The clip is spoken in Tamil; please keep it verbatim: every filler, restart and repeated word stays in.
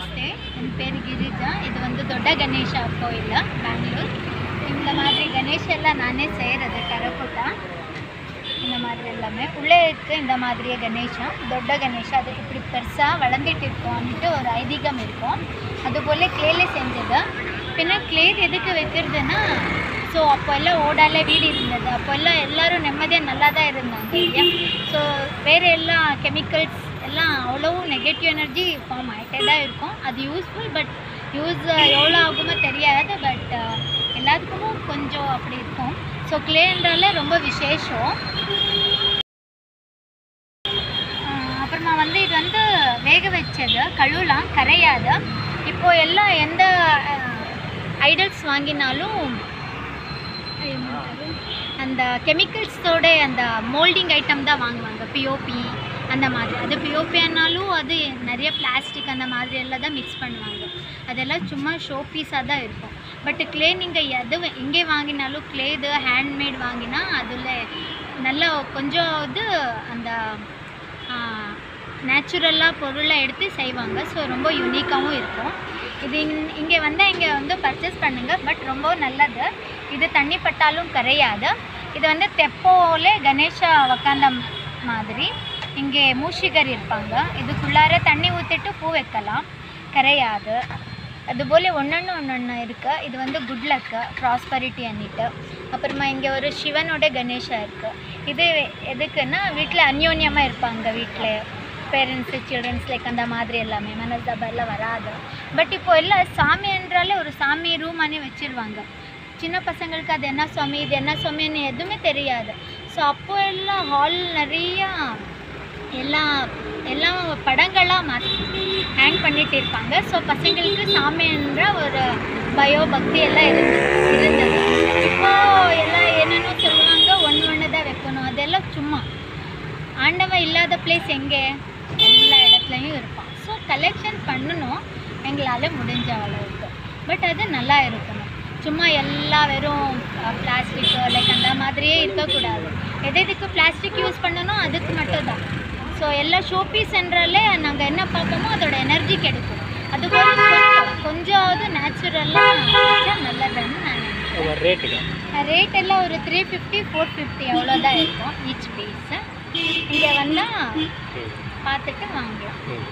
நமஸ்தே, என் பேர் கிரிஜா. இது வந்து ದೊಡ್ಡ ಗಣೇಶ கோயில் பெங்களூர். இந்த மாதிரி கணேஷ் எல்லாம் நானே செய்கிறது கரக்குட்ட. இந்த மாதிரி எல்லாமே உள்ளே இருக்குது. இந்த மாதிரியே கணேஷம் ದೊಡ್ಡ கணேஷ அது இப்படி பெருசாக வளர்ந்துட்டு இருக்கோம்னுட்டு ஒரு ஐதீகம் இருக்கும். அதுபோல் கிளேல செஞ்சது. பின்ன கிளே எதுக்கு வைக்கிறதுன்னா, ஸோ அப்போ எல்லாம் ஓடால வீடு இருந்தது. அப்போ எல்லாம் எல்லோரும் நிம்மதியாக நல்லா தான் இருந்தாங்க இல்லையா. ஸோ வேறு எல்லாம் கெமிக்கல்ஸ் எல்லாம் அவ்வளவு நெகட்டிவ் எனர்ஜி ஃபார்ம் ஆகிட்டே தான் இருக்கும். அது யூஸ்ஃபுல், பட் யூஸ் எவ்வளோ ஆகுமோ தெரியாது. பட் எல்லாத்துக்கும் கொஞ்சம் அப்படி இருக்கும். ஸோ கிளேன்றால ரொம்ப விசேஷம். அப்புறமா வந்து இது வந்து வேக வச்சது, கழுவலாம், கரையாது. இப்போது எல்லாம் எந்த ஐடல்ஸ் வாங்கினாலும் அந்த கெமிக்கல்ஸோட அந்த மோல்டிங் ஐட்டம் தான் வாங்குவாங்க. பிஓபி அந்த மாதிரி. அது பிஓபினாலும் அது நிறைய பிளாஸ்டிக் அந்த மாதிரி எல்லாம் தான் மிக்ஸ் பண்ணுவாங்க. அதெல்லாம் சும்மா ஷோ பீஸாக தான் இருக்கும். பட் கிளே நீங்கள் எது எங்கே வாங்கினாலும் கிளே இது ஹேண்ட்மேட் வாங்கினா அதில் நல்லா கொஞ்சம் இது அந்த நேச்சுரலாக பொருளை எடுத்து செய்வாங்க. ஸோ ரொம்ப யூனிக்காகவும் இருக்கும். இது இங்கே வந்தால் இங்கே வந்து பர்ச்சேஸ் பண்ணுங்கள். பட் ரொம்ப நல்லது. இது தண்ணி பட்டாலும் கரையாது. இது வந்து தெப்போல கணேஷா உக்காந்த மாதிரி. இங்கே மூஷிகர் இருப்பாங்க. இதுக்குள்ளார தண்ணி ஊற்றிட்டு பூ வைக்கலாம், கரையாது. அதுபோல் ஒன்றொன்று ஒன்றொன்று இருக்குது. இது வந்து குட் லக்கு, ப்ராஸ்பரிட்டி அன்னிட்டு. அப்புறமா இங்கே ஒரு சிவனோட கணேஷா இருக்குது. இது எதுக்குன்னா வீட்டில் அந்யோன்யமாக இருப்பாங்க. வீட்டில் பேரண்ட்ஸு சில்ட்ரன்ஸ் லைக் அந்த மாதிரி எல்லாமே மனசபெல்லாம் வராது. பட் இப்போ எல்லாம் சாமி என்றாலே ஒரு சாமி ரூமானே வச்சுருவாங்க. சின்ன பசங்களுக்கு அது என்ன சுவாமி இது என்ன சுவாமின்னு எதுவுமே தெரியாது. ஸோ அப்போ எல்லாம் ஹால் நிறையா எல்லாம் எல்லாம் படங்களாக மாற்றி ஹேங் பண்ணிகிட்டு இருப்பாங்க. ஸோ பசங்களுக்கு சாமி என்ற ஒரு பயோ பக்தி எல்லாம் இருந்து இருந்தது. இப்போது எல்லாம் என்னென்னு சொல்லுவாங்க, ஒன்று ஒன்று தான் வைக்கணும். அதெல்லாம் சும்மா. ஆண்டவன் இல்லாத பிளேஸ் எங்கே? எல்லா இடத்துலையும் இருப்பான். ஸோ கலெக்ஷன் பண்ணணும் எங்களால் முடிஞ்ச அளவுக்கு. பட் அது நல்லா இருக்கணும். சும்மா எல்லா வெறும் பிளாஸ்டிக்கு லைக் அந்த மாதிரியே இருக்கக்கூடாது. எது எதுக்கு பிளாஸ்டிக் யூஸ் பண்ணணும் அதுக்கு மட்டும் தான். ஸோ எல்லா ஷோ பீஸ்ன்றாலே நாங்கள் என்ன பார்ப்போமோ அதோட எனர்ஜி கிடைக்கும். அதுபோல் கொஞ்சம் கொஞ்சமாவது நேச்சுரலாக நல்லதுன்னு நான் நினைக்கிறேன். ரேட் எல்லாம் ஒரு த்ரீ ஃபிஃப்டி ஃபோர் ஃபிஃப்டி அவ்வளோதான் இருக்கும் ஈச் பீஸு. இங்கே வந்தால் பார்த்துட்டு வாங்கலாம்.